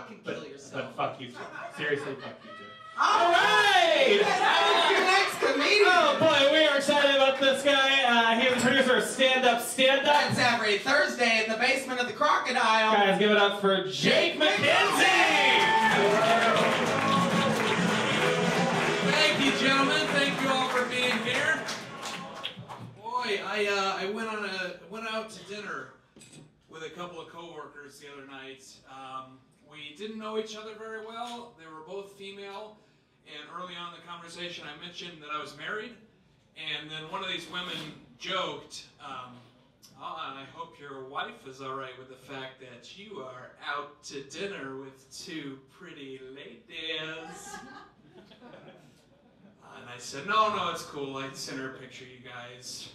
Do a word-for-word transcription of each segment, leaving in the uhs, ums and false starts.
fucking kill but, yourself. But fuck you too. Seriously, fuck you too. All right! That is your next comedian! Oh boy, we are excited about this guy. Uh, he is the producer of Stand Up, Stand Up. That's every Thursday in the basement of the Crocodile. Guys, give it up for Jake McKenzie! Thank you, gentlemen. Thank you all for being here. Boy, I uh, I went on a went out to dinner with a couple of coworkers the other night. Um, we didn't know each other very well. They were both female, and early on in the conversation, I mentioned that I was married, and then one of these women joked, um, "Oh, I hope your wife is all right with the fact that you are out to dinner with two pretty ladies." And I said, no, no, it's cool. I sent her a picture, you guys.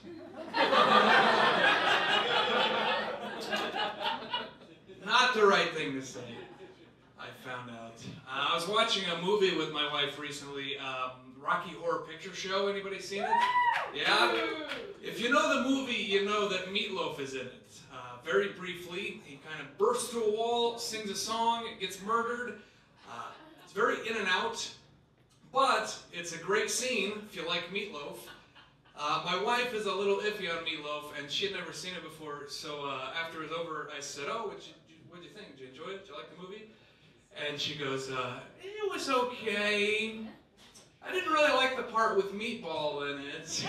Not the right thing to say, I found out. Uh, I was watching a movie with my wife recently, um, Rocky Horror Picture Show. Anybody seen it? Yeah? If you know the movie, you know that Meatloaf is in it. Uh, very briefly, he kind of bursts through a wall, sings a song, gets murdered. Uh, it's very in and out. But it's a great scene if you like Meatloaf. Uh, my wife is a little iffy on Meatloaf, and she had never seen it before. So uh, after it was over, I said, "Oh, what'd you, what'd you think? Did you enjoy it? Did you like the movie?" And she goes, uh, "It was okay. I didn't really like the part with Meatball in it."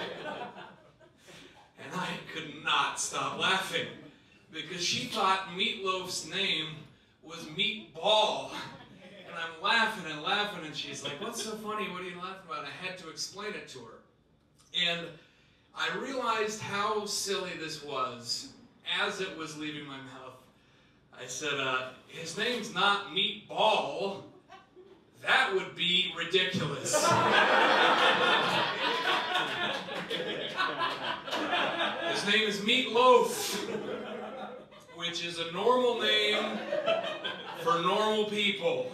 And I could not stop laughing because she thought Meatloaf's name was Meatball. And I'm laughing and laughing, and she's like, "What's so funny? What are you laughing about?" And I had to explain it to her. And I realized how silly this was as it was leaving my mouth. I said, uh, his name's not Meatball. That would be ridiculous. His name is Meatloaf, which is a normal name for normal people.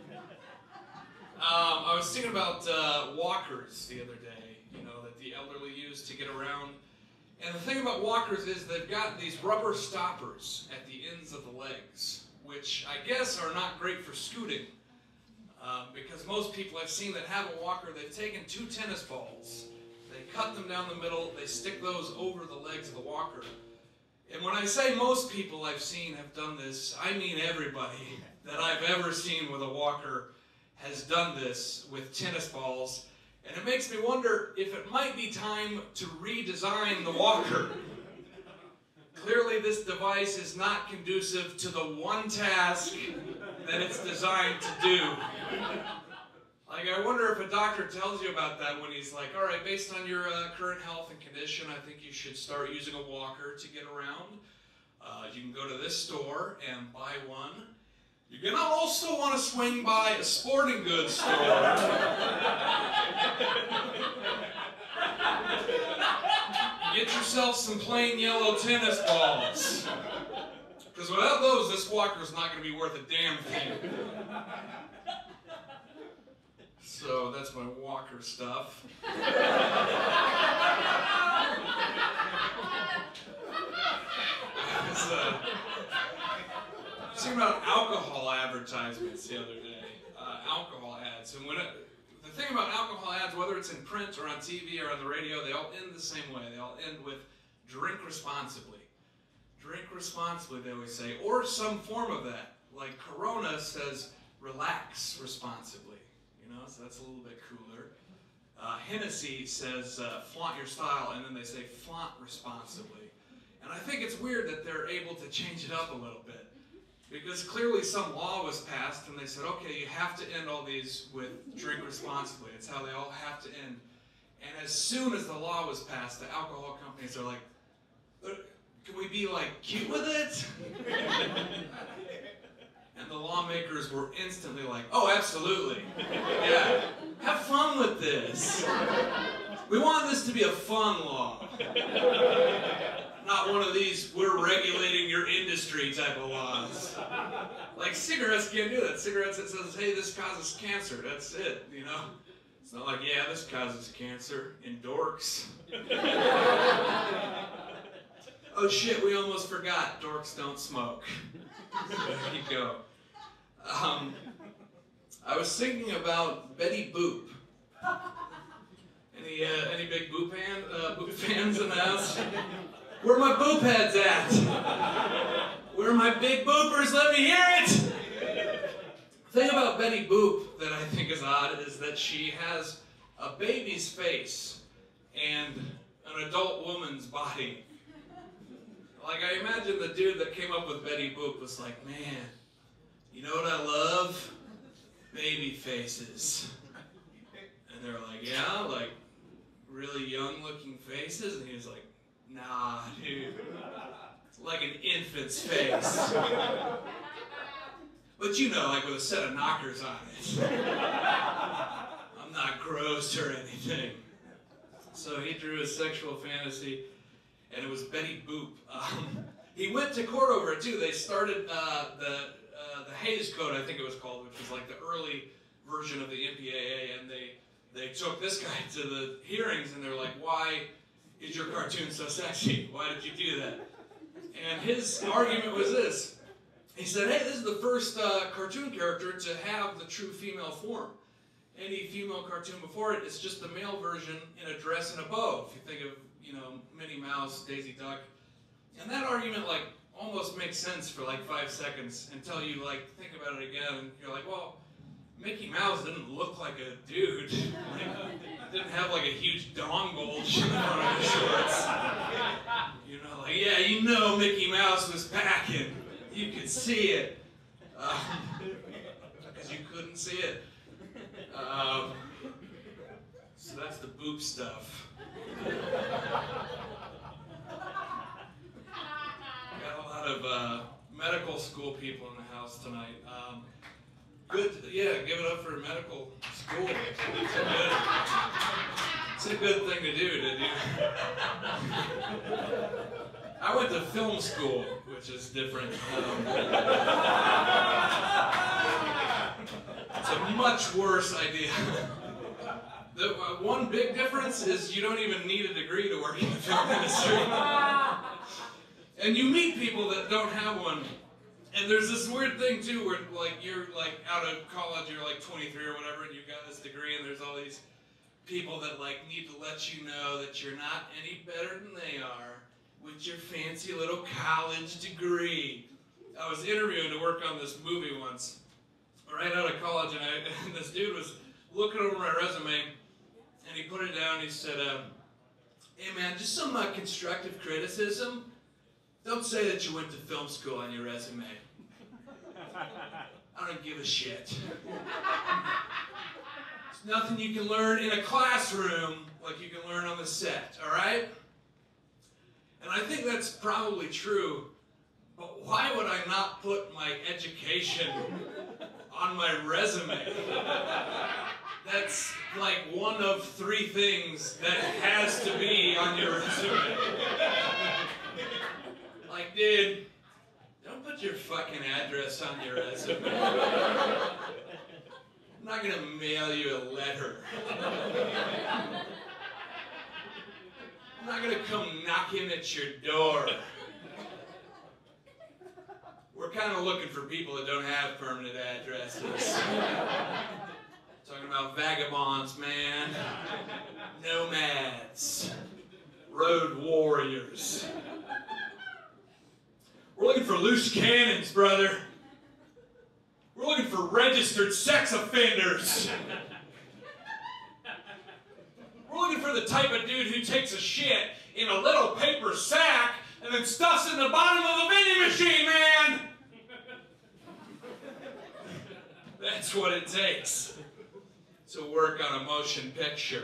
Um, I was thinking about uh, walkers the other day, you know, that the elderly use to get around. And the thing about walkers is they've got these rubber stoppers at the ends of the legs, which I guess are not great for scooting. Um, because most people I've seen that have a walker, they've taken two tennis balls, they cut them down the middle, they stick those over the legs of the walker. And when I say most people I've seen have done this, I mean everybody that I've ever seen with a walker has done this with tennis balls, and it makes me wonder if it might be time to redesign the walker. Clearly this device is not conducive to the one task that it's designed to do. Like, I wonder if a doctor tells you about that when he's like, all right, based on your uh, current health and condition, I think you should start using a walker to get around. Uh, you can go to this store and buy one. You're gonna also want to swing by a sporting goods store. Get yourself some plain yellow tennis balls. Because without those, this walker's not gonna be worth a damn thing. So that's my walker stuff. It's, uh, I was thinking about alcohol advertisements the other day, uh, alcohol ads, and when it, the thing about alcohol ads, whether it's in print or on T V or on the radio, they all end the same way. They all end with "drink responsibly." Drink responsibly, they always say, or some form of that. Like Corona says, "relax responsibly." You know, so that's a little bit cooler. Uh, Hennessy says, uh, "flaunt your style," and then they say, "flaunt responsibly." And I think it's weird that they're able to change it up a little bit. Because clearly some law was passed and they said, okay, you have to end all these with "drink responsibly." It's how they all have to end. And as soon as the law was passed, the alcohol companies are like, can we be like cute with it? And the lawmakers were instantly like, oh, absolutely. Yeah, have fun with this. We want this to be a fun law. Not one of these, we're regulating your industry type of laws. Like cigarettes can't do that. Cigarettes, it says, hey, this causes cancer. That's it, you know? It's not like, yeah, this causes cancer in dorks. Oh shit, we almost forgot. Dorks don't smoke. So there you go. Um, I was thinking about Betty Boop. Any uh, any big Boop, fan, uh, Boop fans in the house? Where are my Boop heads at? Where are my big Boopers? Let me hear it! The thing about Betty Boop that I think is odd is that she has a baby's face and an adult woman's body. Like, I imagine the dude that came up with Betty Boop was like, man, you know what I love? Baby faces. And they're like, yeah, like really young looking faces? And he was like, nah, dude. It's like an infant's face. But you know, like with a set of knockers on it. I'm not gross or anything. So he drew a sexual fantasy, and it was Betty Boop. Um, he went to court over it too. They started uh, the uh, the Hays Code, I think it was called, which was like the early version of the M P A A, and they they took this guy to the hearings, and they're like, "Why is your cartoon so sexy? Why did you do that?" And his argument was this. He said, hey, this is the first uh, cartoon character to have the true female form. Any female cartoon before it is just the male version in a dress and a bow. If you think of, you know, Minnie Mouse, Daisy Duck. And that argument, like, almost makes sense for, like, five seconds until you, like, think about it again, and you're like, well, Mickey Mouse didn't look like a dude. Like, didn't have, like, a huge dong bulge in the front of his shorts. You know, like, yeah, you know Mickey Mouse was packing. You could see it, because um, you couldn't see it. Um, so that's the Boop stuff. Got a lot of uh, medical school people in the house tonight. Um, good, yeah, give it up for medical school. It's a good, it's a good thing to do, to do. I went to film school, which is different. Um, it's a much worse idea. The uh, one big difference is you don't even need a degree to work in the film industry. And you meet people that don't have one. And there's this weird thing too, where like you're like out of college, you're like twenty-three or whatever, and you've got this degree, and there's all these people that like need to let you know that you're not any better than they are with your fancy little college degree. I was interviewing to work on this movie once, right out of college, and, I, and this dude was looking over my resume, and he put it down, and he said, uh, hey man, just some uh, constructive criticism. Don't say that you went to film school on your resume. I don't give a shit. It's nothing you can learn in a classroom like you can learn on the set, all right? And I think that's probably true, but why would I not put my education on my resume? That's like one of three things that has to be on your resume. Like, dude, don't put your fucking address on your resume. I'm not gonna mail you a letter. I'm not gonna come knocking at your door. We're kind of looking for people that don't have permanent addresses. Talking about vagabonds, man. Nomads. Road warriors. We're looking for loose cannons, brother. We're looking for registered sex offenders. We're looking for the type of dude who takes a shit in a little paper sack and then stuffs it in the bottom of a vending machine, man! That's what it takes to work on a motion picture.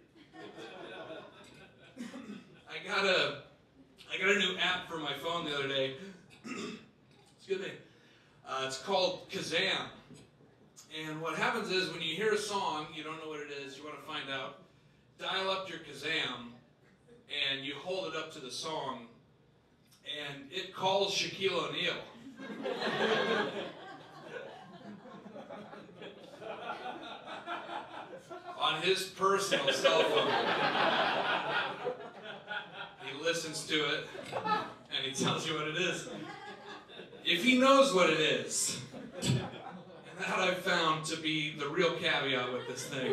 I got a, I got a new app for my phone the other day. Excuse me. Uh, it's called Kazam. And what happens is when you hear a song, you don't know what it is, you want to find out, dial up your Kazam, and you hold it up to the song, and it calls Shaquille O'Neal. On his personal cell phone. He listens to it, and he tells you what it is. If he knows what it is. And And that I've found to be the real caveat with this thing.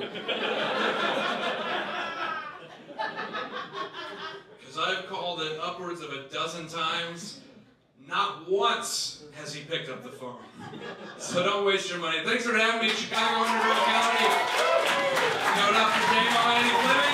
Because I've called it upwards of a dozen times. Not once has he picked up the phone. So don't waste your money. Thanks for having me in Chicago, Underhill County. Give it up for Dave Almighty Living.